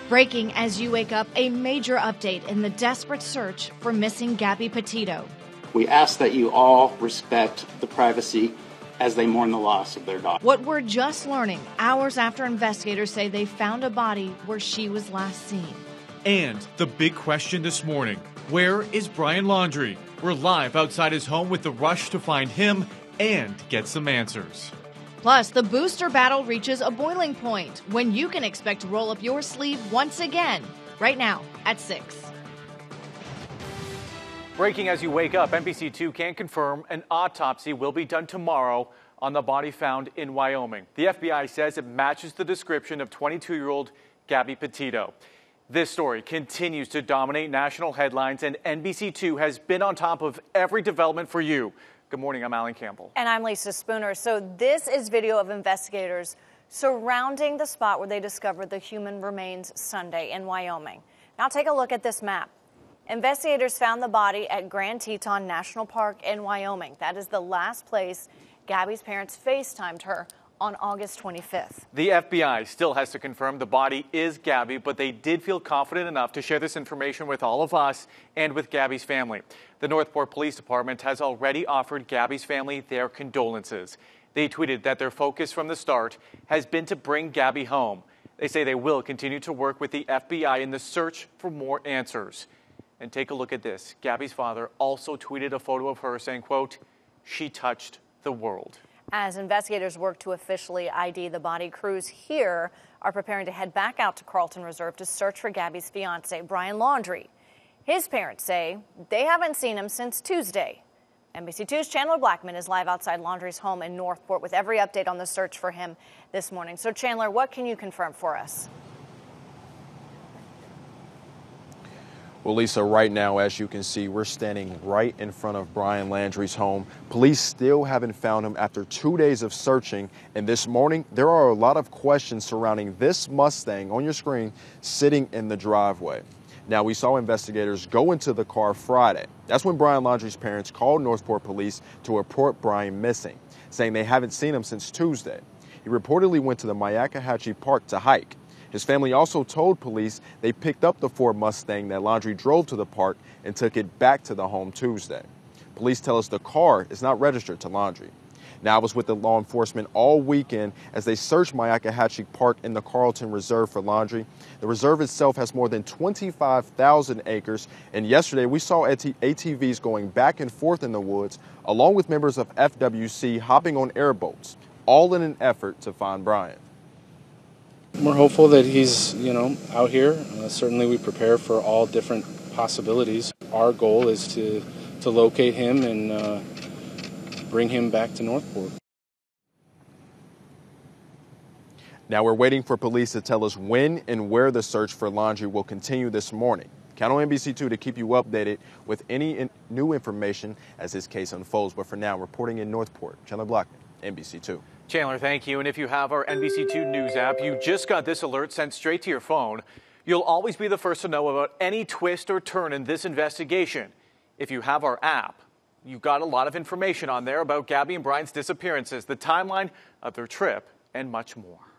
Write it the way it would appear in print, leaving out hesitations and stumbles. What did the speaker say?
Breaking as you wake up, a major update in the desperate search for missing Gabby Petito. We ask that you all respect the privacy as they mourn the loss of their daughter. What we're just learning hours after investigators say they found a body where she was last seen. And the big question this morning, where is Brian Laundrie? We're live outside his home with the rush to find him and get some answers. Plus, the booster battle reaches a boiling point when you can expect to roll up your sleeve once again, right now at 6. Breaking as you wake up, NBC2 can confirm an autopsy will be done tomorrow on the body found in Wyoming. The FBI says it matches the description of 22-year-old Gabby Petito. This story continues to dominate national headlines, and NBC2 has been on top of every development for you. Good morning, I'm Alan Campbell. And I'm Lisa Spooner. So this is video of investigators surrounding the spot where they discovered the human remains Sunday in Wyoming. Now take a look at this map. Investigators found the body at Grand Teton National Park in Wyoming. That is the last place Gabby's parents FaceTimed her on August 25th. The FBI still has to confirm the body is Gabby, but they did feel confident enough to share this information with all of us and with Gabby's family. The Northport Police Department has already offered Gabby's family their condolences. They tweeted that their focus from the start has been to bring Gabby home. They say they will continue to work with the FBI in the search for more answers. And take a look at this. Gabby's father also tweeted a photo of her saying, quote, "She touched the world." As investigators work to officially ID the body, crews here are preparing to head back out to Carlton Reserve to search for Gabby's fiance, Brian Laundrie. His parents say they haven't seen him since Tuesday. NBC2's Chandler Blackman is live outside Laundrie's home in Northport with every update on the search for him this morning. So, Chandler, what can you confirm for us? Well, Lisa, right now, as you can see, we're standing right in front of Brian Laundrie's home. Police still haven't found him after 2 days of searching. And this morning, there are a lot of questions surrounding this Mustang on your screen sitting in the driveway. Now, we saw investigators go into the car Friday. That's when Brian Laundrie's parents called Northport Police to report Brian missing, saying they haven't seen him since Tuesday. He reportedly went to the Myakkahatchee Park to hike. His family also told police they picked up the Ford Mustang that Laundrie drove to the park and took it back to the home Tuesday. Police tell us the car is not registered to Laundrie. Now, I was with the law enforcement all weekend as they searched Myakkahatchee Park in the Carlton Reserve for Laundrie. The reserve itself has more than 25,000 acres, and yesterday we saw ATVs going back and forth in the woods, along with members of FWC hopping on airboats, all in an effort to find Brian. We're hopeful that he's, out here. Certainly we prepare for all different possibilities. Our goal is to locate him and bring him back to Northport. Now we're waiting for police to tell us when and where the search for Laundrie will continue this morning. Count on NBC2 to keep you updated with any new information as this case unfolds. But for now, reporting in Northport, Chandler Blackman, NBC2. Chandler, thank you. And if you have our NBC2 News app, you just got this alert sent straight to your phone. You'll always be the first to know about any twist or turn in this investigation. If you have our app, you've got a lot of information on there about Gabby and Brian's disappearances, the timeline of their trip, and much more.